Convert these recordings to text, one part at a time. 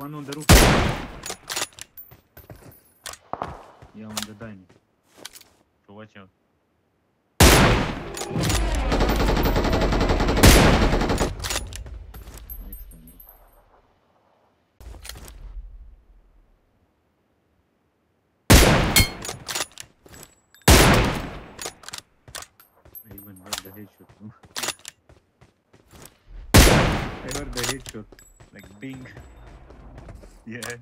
One on the roof. Yeah, on the dining. So watch out. Next one. I even heard the headshot. I heard the headshot. Like bing. Yeah.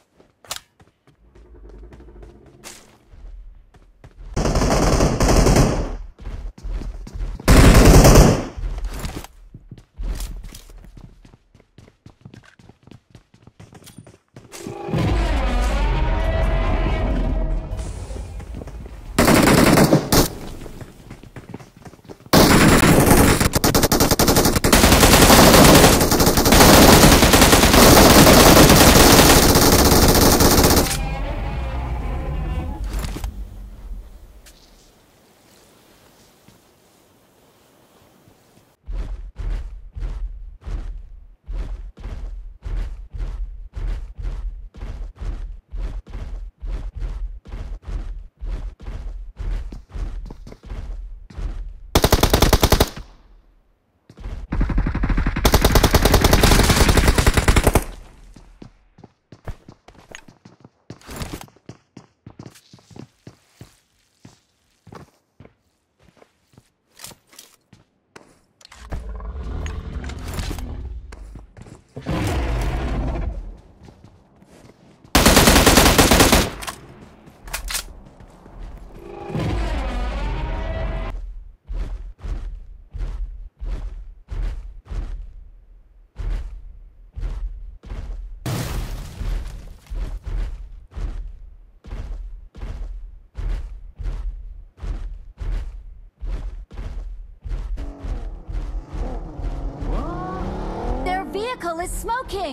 Their vehicle is smoking!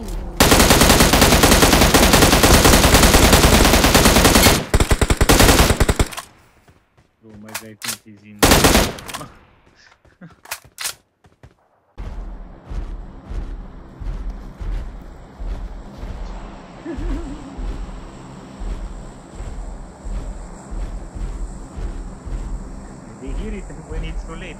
Bro, my guy thinks he's in. They hear it when it's too late.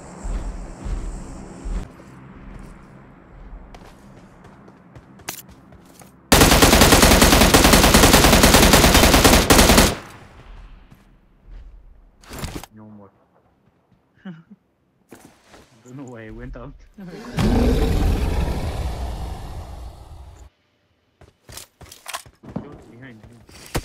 No more. Don't know why I went out. Shoot behind you.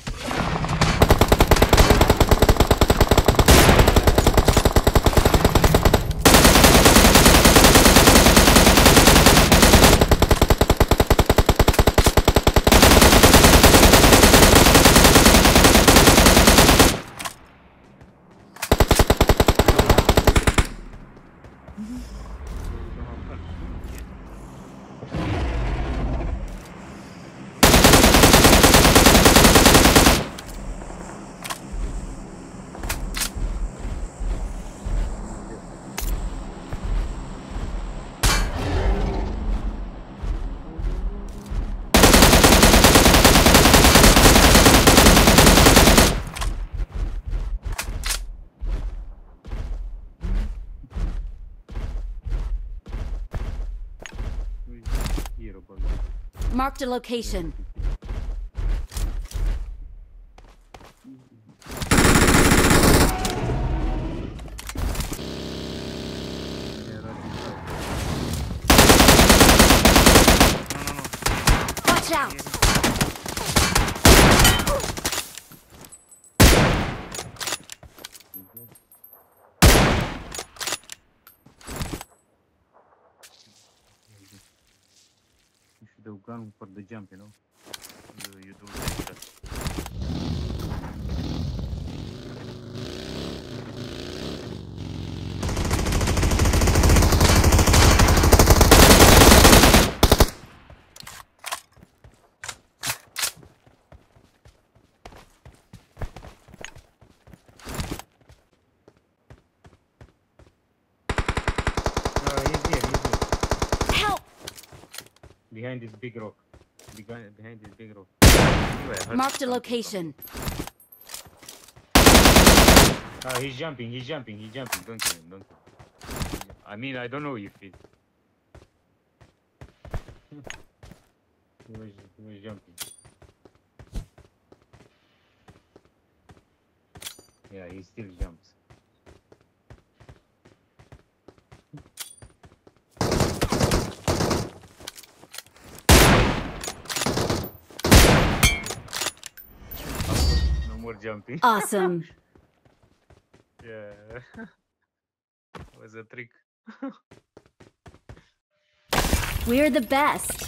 Marked a location. Watch out! You should have gone for the jump, you know. You don't like that. He's here. Help! Behind this big rock. behind this big rock. Anyway, I heard Marked a something location. he's jumping. Don't kill him. Don't kill him. I mean, I don't know if it. he was jumping. Yeah, he still jumps. No more jumping. Awesome. Yeah. Was a trick. We're the best.